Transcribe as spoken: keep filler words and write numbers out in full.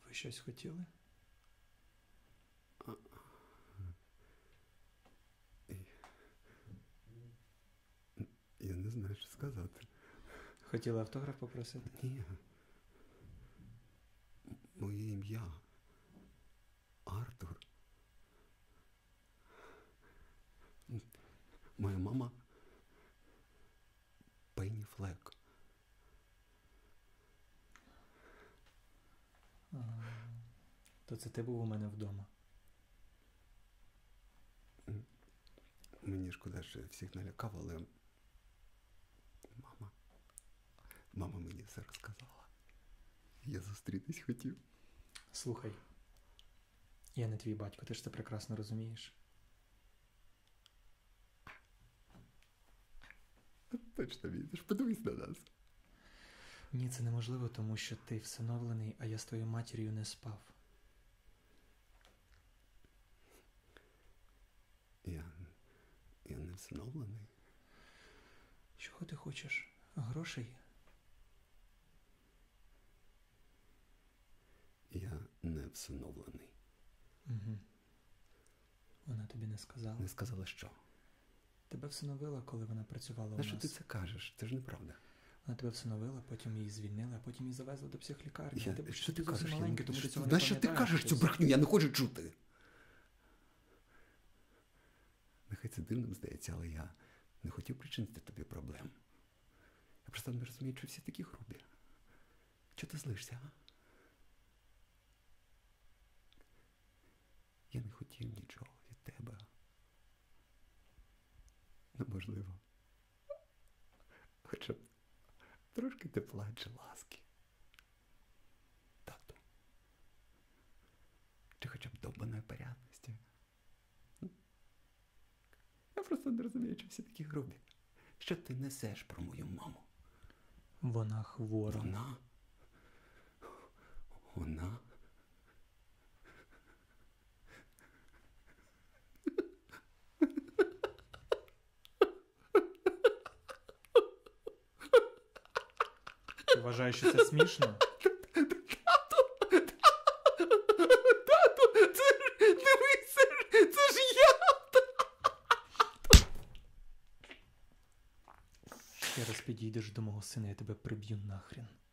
Ви щось хотіли? Я не знаю, що сказати. Хотіли автограф попросити? Ні. Моє ім'я Артур. Моя мама Пенні Флек. Ага. То це ти був у мене вдома? Мені шкода, що я всіх налякав, але мама, мама мені все розказала. Я зустрітись хотів. Слухай, я не твій батько, ти ж це прекрасно розумієш. Точно візиш, подивись на нас. Ні, це неможливо, тому що ти всиновлений, а я з твоєю матір'ю не спав. Я, я не всиновлений. Чого ти хочеш? Грошей? Я не всиновлений. Угу. Вона тобі не сказала? Не сказала що? Тебе всиновила, коли вона працювала у На нас. що ти це кажеш? Це ж неправда. Вона тебе всиновила, потім її звільнили, а потім її завезли до психлікарні. Я, Тебе, що ти зовсім кажеш? маленький, Я, тому що, ти цього на не що ти пам'ятаєш. кажеш цю брехню? Я не хочу чути. Нехай це дивним здається, але я не хотів причинити тобі проблем. Я просто не розумію, що всі такі грубі. Чого ти злишся, а? Я не хотів нічого від тебе. Ну, можливо, хоча б трошки тепла чи ласки. Тату. Чи хоча б довбаної порядності. Я просто не розумію, що всі такі грубі. Що ти несеш про мою маму? Вона хвора. Вона? Вона? Ти вважаєш, що це смішно? Тату, це ж, дивись, це ж, це ж я! Ще раз підійдеш до мого сина, я тебе приб'ю нахрен.